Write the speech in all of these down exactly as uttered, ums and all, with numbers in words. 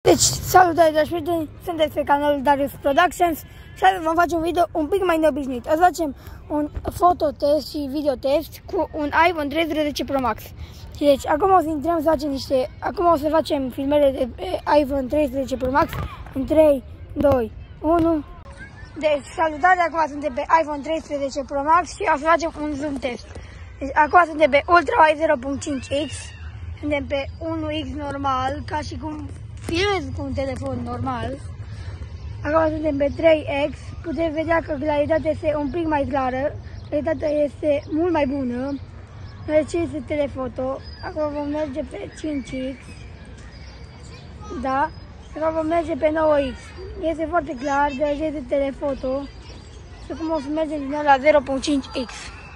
Deci, salutare dragi prieteni, sunteți pe canalul Darius Productions și azi vom face un video un pic mai neobișnuit. O să facem un fototest și videotest cu un iPhone treisprezece Pro Max. Și deci, acum o să intrăm să facem niște, acum o să facem filmele de iPhone treisprezece Pro Max în trei, doi, unu. Deci, salutare, acum suntem pe iPhone treisprezece Pro Max și o să facem un zoom test. Deci, acum suntem pe Ultrawide zero punct cinci X, suntem pe unu X normal, ca și cum filmez cu un telefon normal. Acum suntem pe trei X, puteți vedea că claritatea este un pic mai clară, claritatea este mult mai bună, deoarece este telefoto. Acum vom merge pe cinci X, da, acum vom merge pe nouă X, este foarte clar, deoarece este telefoto. Și acum o să mergem din nou la zero punct cinci X.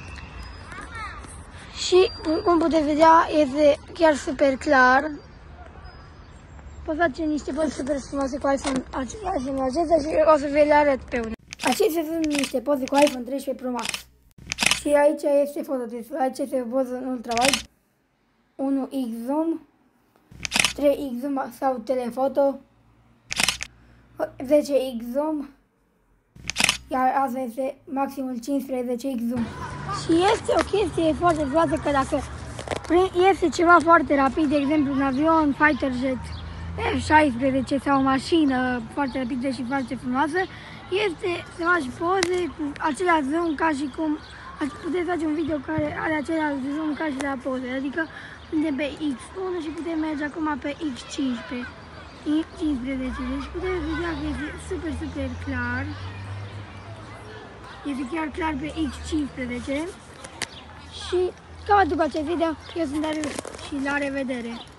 Și, cum puteți vedea, este chiar super clar. Pot face niște poze super frumoase cu iPhone acestea și o să vi le arăt pe unul. Acestea sunt niște poze cu iPhone treisprezece Pro Max. Și aici este fototestul. Aici este poză în ultrawide, unu X zoom, trei X zoom sau telefoto, zece X zoom, iar asta este maximul cincisprezece X zoom. Și este o chestie foarte frumoasă că dacă este ceva foarte rapid, de exemplu un avion, fighter jet, F șaisprezece sau o mașină foarte rapidă și foarte frumoasă, este să faci poze cu același zoom ca și cum puteți face un video care are același zoom ca și la poze, adică suntem pe X unu și putem merge acum pe X cincisprezece, deci puteți vedea că este super, super clar, este chiar clar pe X cincisprezece și cam atât cu acest video, eu sunt Darius și la revedere!